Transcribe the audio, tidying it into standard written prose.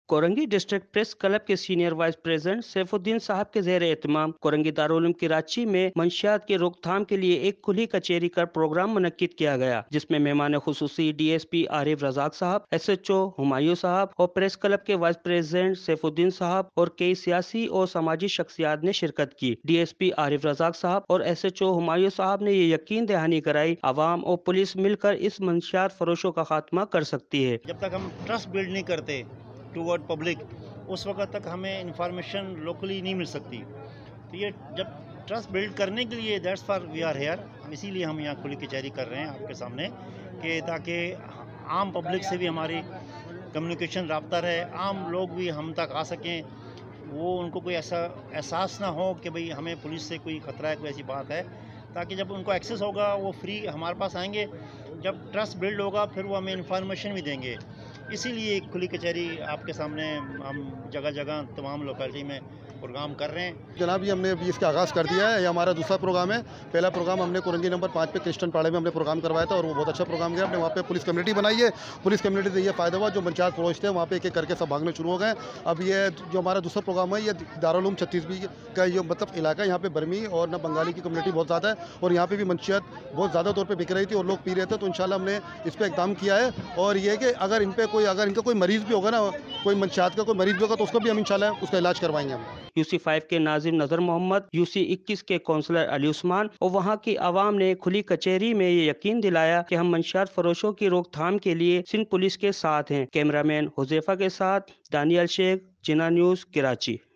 Korangi district press club के senior vice president Saifuddin साहब के ज़ेर एहतमाम कोरंगी दारुल उलूम कराची में मंशियात की रोकथाम के लिए एक खुली कचेरी का प्रोग्राम मुनक्किद किया गया, जिसमें मेहमान खुसूसी DSP आरिफ रजाक साहब, SHO हुमायूं साहब और प्रेस क्लब के वाइस प्रेसिडेंट सैफुद्दीन साहब और कई सियासी और समाजी शख्सियात ने शिरकत की। DSP आरिफ रजाक साहब और SHO हुमायूं साहब ने ये यकीन दहानी कराई आवाम और पुलिस मिलकर इस मंशियात फरोशों का खात्मा कर सकती है। जब तक हम ट्रस्ट बिल्ड नहीं करते टूवर्ड पब्लिक, उस वक्त तक हमें इंफॉर्मेशन लोकली नहीं मिल सकती। तो ये जब ट्रस्ट बिल्ड करने के लिए that's for we are here, इसीलिए हम यहाँ खुली कचहरी कर रहे हैं आपके सामने, कि ताकि आम पब्लिक से भी हमारी कम्युनिकेशन रब्ता रहे, आम लोग भी हम तक आ सकें, वो उनको कोई ऐसा एहसास ना हो कि भाई हमें पुलिस से कोई ख़तरा है, कोई ऐसी बात है, ताकि जब उनको एक्सेस होगा वो फ्री हमारे पास आएंगे। जब ट्रस्ट बिल्ड होगा फिर वो हमें इंफॉर्मेशन भी देंगे। इसीलिए एक खुली कचहरी आपके सामने हम जगह जगह तमाम लोकेलिटी में प्रोग्राम कर रहे हैं। जनाब, ये हमने अभी इसका आगाज़ कर दिया है। ये हमारा दूसरा प्रोग्राम है। पहला प्रोग्राम हमने कोरंगी नंबर 5 पे क्रिश्चियन पाड़े में हमने प्रोग्राम करवाया था और वो बहुत अच्छा प्रोग्राम गया। हमने वहाँ पे पुलिस कम्युनिटी बनाई है। पुलिस कम्युनिटी से ये फ़ायदा हुआ, जो पंचायत फरोश थे वहाँ पे एक एक करके सब भागने शुरू हो गए। अब ये जो हमारा दूसरा प्रोग्राम है, ये दारुल उलूम 36B का ये मतलब इलाका है। यहाँ पे बर्मी और न बंगाली की कम्युनिटी बहुत ज़्यादा है और यहाँ पे भी मंशियात बहुत ज़्यादा तौर पर बिक रही थी और लोग पी रहे थे। तो इंशाल्लाह हमने इस पर इक़दाम किया है और ये है कि अगर इनका कोई मरीज़ भी होगा ना, कोई मंशियात का कोई मरीज़ भी होगा, तो उसको भी हम इंशाल्लाह उसका इलाज करवाएंगे हम। UC5 के नाजिम नजर मोहम्मद, UC21 के कौंसलर अली उस्मान और वहाँ की आवाम ने खुली कचहरी में ये यकीन दिलाया कि हम मंशियात फरोशों की रोकथाम के लिए सिंध पुलिस के साथ हैं। कैमरामैन हुज़ैफा के साथ दानियल शेख, जिना न्यूज़, कराची।